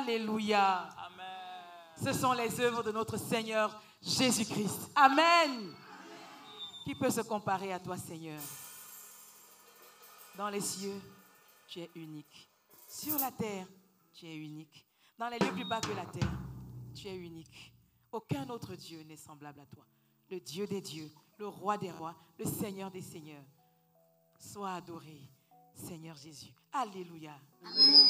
Alléluia. Ce sont les œuvres de notre Seigneur Jésus-Christ. Amen. Qui peut se comparer à toi, Seigneur? Dans les cieux, tu es unique. Sur la terre, tu es unique. Dans les lieux plus bas que la terre, tu es unique. Aucun autre Dieu n'est semblable à toi. Le Dieu des dieux, le roi des rois, le Seigneur des seigneurs. Sois adoré, Seigneur Jésus. Alléluia. Amen.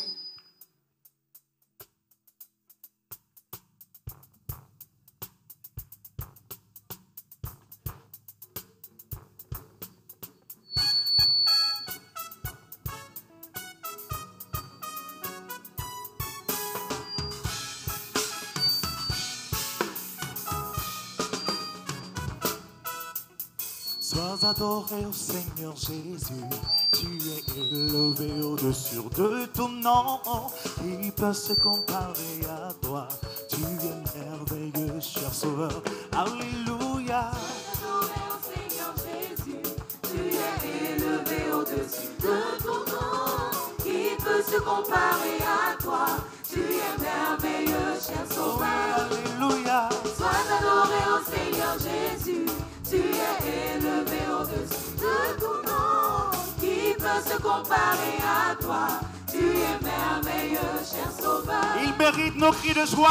Sois adoré au Seigneur Jésus, tu es élevé au-dessus de ton nom. Qui peut se comparer à toi? Tu es merveilleux, cher Sauveur. Alléluia. Sois adoré au Seigneur Jésus, tu es élevé au-dessus de ton nom. Qui peut se comparer à toi? Tu es merveilleux, cher Sauveur. Alléluia. Sois adoré au Seigneur Jésus. Tu es élevé au-dessus de ton nom. Qui peut se comparer à toi? Tu es merveilleux, cher Sauveur. Il mérite nos cris de joie.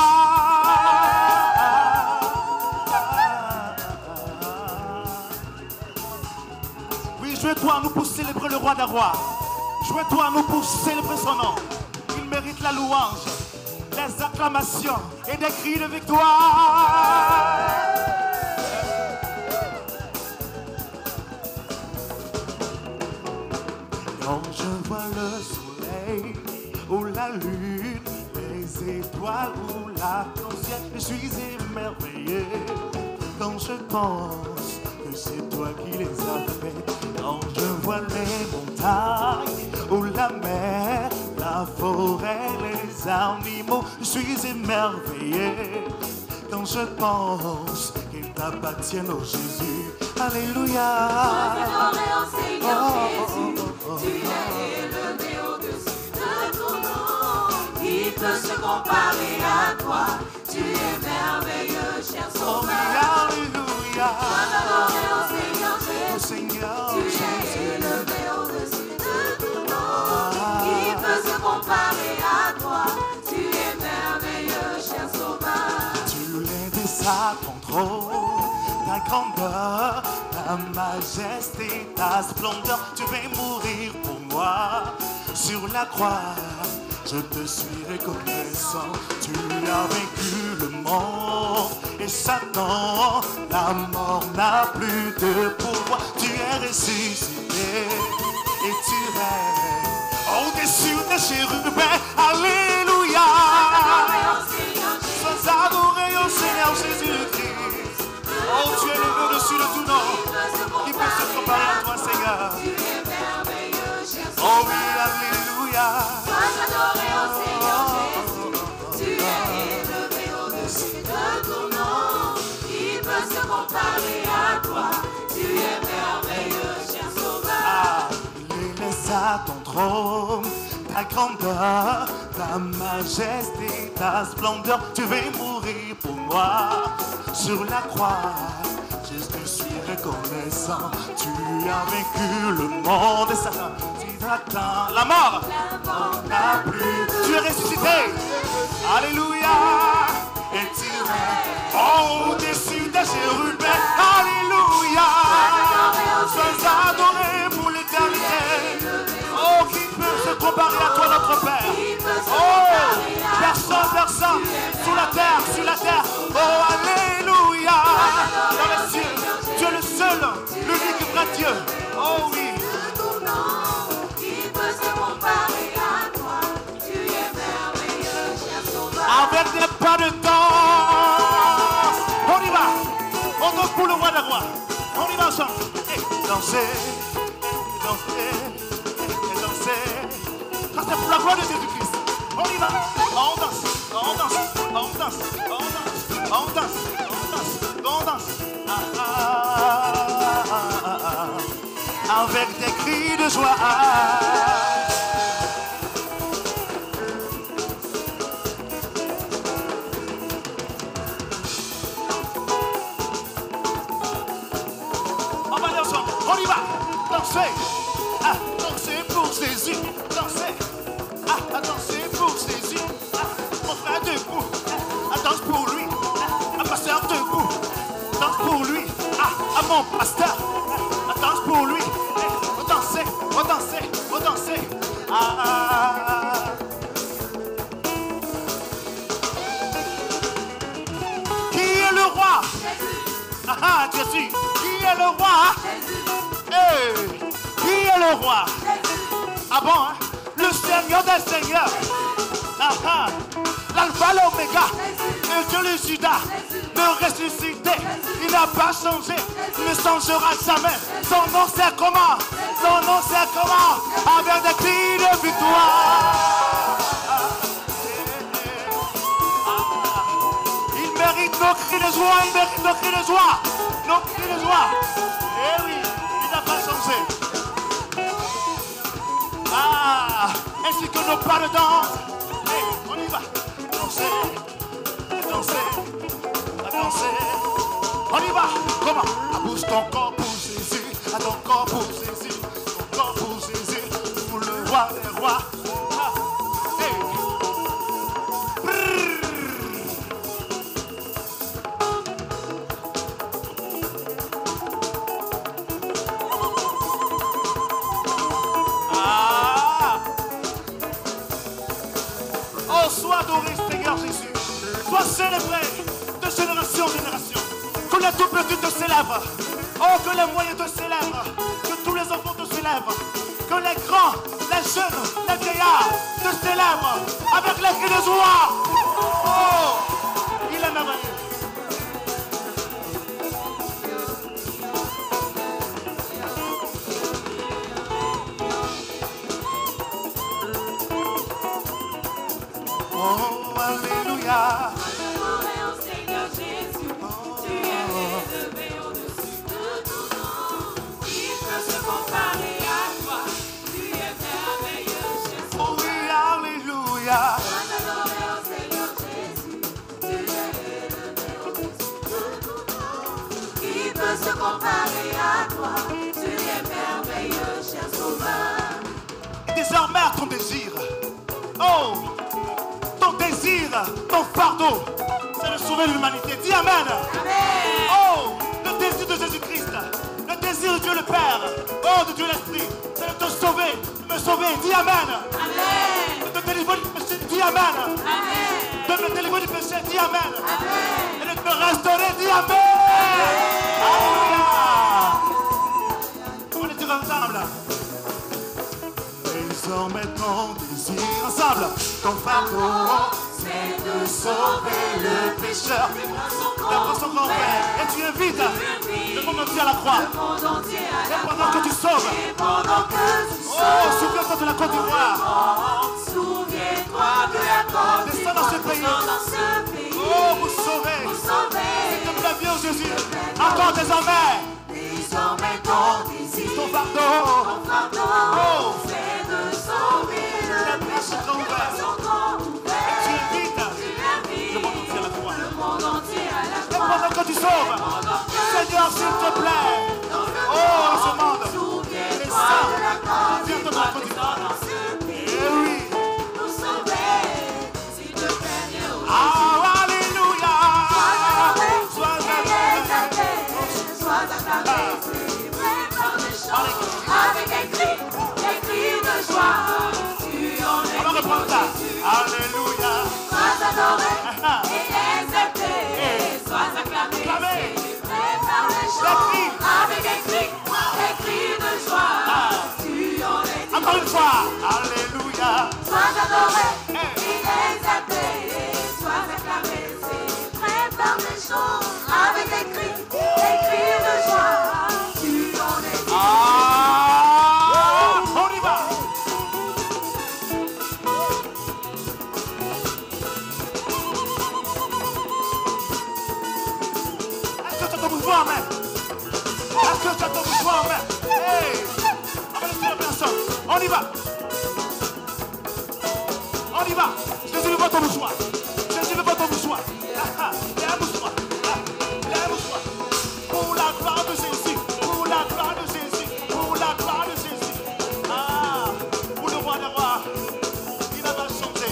Oui, jouez-toi à nous pour célébrer le roi des rois. Jouez-toi à nous pour célébrer son nom. Il mérite la louange, les acclamations et des cris de victoire. Quand je vois le soleil ou la lune, les étoiles ou l'arc-en-ciel, je suis émerveillé. Quand je pense que c'est toi qui les as fait, quand je vois les montagnes ou la mer, la forêt, les animaux, je suis émerveillé. Quand je pense qu'ils t'appartiennent, oh Jésus, alléluia. Sois adoré au Seigneur Jésus. Tu es élevé au-dessus de ton nom. Qui peut se comparer à toi? Tu es merveilleux, cher Sauveur. Alléluia. Sois adoré au Seigneur Jésus. Seigneur Tu Jésus. es élevé au-dessus de ton nom. Qui peut se comparer à toi? Tu es merveilleux, cher Sauveur. Tu l'aides à ton trône, ta grandeur, ta majesté, ta splendeur. Tu veux mourir pour moi sur la croix. Je te suis reconnaissant. Tu as vaincu le monde et Satan. La mort n'a plus de pouvoir. Tu es ressuscité et tu règnes au-dessus des chérubins. Alléluia. Sois adoré au Seigneur Jésus-Christ. Oh, tu es levé au-dessus de tout nom. Qui peut se comparer à toi, Seigneur? Tu es merveilleux, cher Oh Sauveur. oui, alléluia. Sois adoré au Seigneur Jésus. Tu es élevé au-dessus de ton nom. Qui peut se comparer à toi? Tu es merveilleux, cher Sauveur. Ah, il laisse à ton trône ta grandeur, ta majesté, ta splendeur. Tu veux mourir pour moi sur la croix. Je te suis reconnaissant. Tu as vaincu le monde et Satan. Tu t'attends la mort. La mort N'a plus. Tu es ressuscité. Alléluia. Et tu règnes au-dessus des chérubins. Alléluia. Sois adoré pour l'éternité. Oh, qui peut se comparer à toi, notre Père? Oh, personne, sous la terre. Oh, alléluia. Dans les cieux, tu es le seul, l'unique vrai Dieu. Oh oui. ton nom. Qui peut se comparer à toi? Tu es merveilleux, cher Sauveur. Avec des pas de danse. On y va. On danse pour le roi des rois. On y va ensemble. Et danser. Ça c'est pour la gloire de Jésus-Christ. On y va. On danse. Avec des cris de joie. mon pasteur. Danse pour lui. Redansez, redansez, redansez. Qui est le roi? Jésus. Qui est le roi? Hey. Qui est le roi? Ah bon, hein? Le Seigneur des Seigneurs. L'alpha, l'oméga. Le Dieu, le Judas. Le ressuscité. Il n'a pas changé. Il ne changera jamais. Son nom c'est comment? Son nom c'est comment? Avec des cris de victoire. Il mérite nos cris de joie. Il mérite nos cris de joie. Nos cris de joie. Eh oui, il n'a pas changé. Ainsi que nos pas de danse. Hey, on y va. Danser, danser, danser. On y va. Comment? Bouge ton corps pour Jésus. Ton corps pour Jésus. Ton corps pour Jésus. Pour le roi des rois. Hey. Oh, sois adoré, Seigneur Jésus. Sois célébré de génération en génération. Que les tout petits te célèbrent. Oh, que les moyens te célèbrent. Que tous les enfants te célèbrent. Que les grands, les jeunes, les vieillards te célèbrent. Avec les cris de joie. Oh, il est merveilleux. Oh, alléluia. Adorez au Seigneur Jésus. Tu es élevé au-dessus de tout nom. Qui peut se comparer à toi? Tu es merveilleux, Jésus. Oh oui, alléluia. Adorez au Seigneur Jésus. Tu es élevé au-dessus de tout nom. Qui peut se comparer à toi? Tu es merveilleux, cher Sauveur. Et désormais ton désir. Oh, ton désir, ton fardeau, c'est de sauver l'humanité. Dis Amen. Amen. Oh, le désir de Jésus-Christ, le désir de Dieu le Père, oh, de Dieu l'Esprit, c'est de te sauver, de me sauver. Dis Amen. Amen. De te délivrer du péché. Dis Amen. Amen. De me délivrer du péché. Dis Amen. Amen. Et de te restaurer. Dis Amen. Alléluia. On est tous ensemble. Désormais ton désir ensemble, ton fardeau, c'est de sauver le pécheur. D'après son grand-père, et tu invites le monde entier à la croix. Le monde entier à la Et pendant que tu sauves, Et pendant que tu oh, souviens-toi de la Côte d'Ivoire. souviens-toi de la Côte Descends dans ce pays. dans ce pays. Oh, vous sauvez. Sauver. S'il te plaît, viens, Jésus. Encore désormais, Désormais ton désir, ton fardeau. ton fardeau, Oh. c'est de sauver le péché. Son ouvert. Son grand ouvert. Tu invites Tu invites le monde entier à la croix. le monde entier à la Et croix. pendant que tu sauves, Pendant que Seigneur, s'il te plaît, dans le oh, je demande, souviens-toi les saints, de la Côte viens te d'Ivoire, mettre descends dans ce pays. eh oui. Pour sauver, s'il te plaît, viens au Ah, alléluia. Sois exalté, sois acclamé, célébré par des chants, avec des cris de joie. Tu en es on va reprendre ça. Alléluia. sois adoré et exalté, sois acclamé, célébré par des chants, avec des cris de joie. Tu en es Encore une fois. Alléluia. sois adoré et exalté, sois acclamé, célébré par des chants, avec des cris de joie. Tu en es Ah, on y va. Est-ce que tu as ton mouvement en main? Est-ce que tu as ton mouvement en main? Hey, on va laisser la personne. On y va. On y va. Jésus, lève ton mouchoir. Jésus, lève ton mouchoir. Il y a un mouchoir. Il y a un mouchoir. Pour la gloire de Jésus. Pour la gloire de Jésus. Pour la gloire de Jésus. Ah, pour le roi des rois. Il n'a pas changé.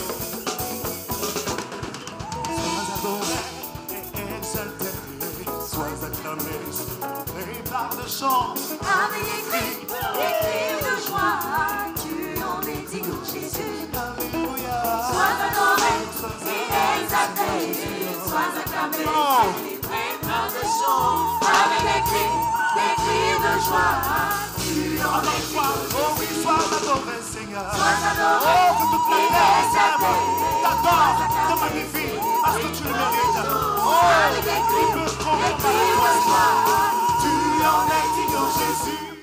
Sois adoré et exalté. Sois acclamé. Et par chant. Avec des cris de joie, tu en es digne, Jésus. Alléluia. Sois adoré et exalté, sois acclamé, célébré par des chants. Avec des cris de joie, tu en es digne. Oh oui, sois adoré, Seigneur. Sois adoré Oh, que toute la et terre exalté, t'adore, te magnifie, parce que tu le mérites. Oh, avec des cris tu peux prendre de joie. tu en es digne, Jésus.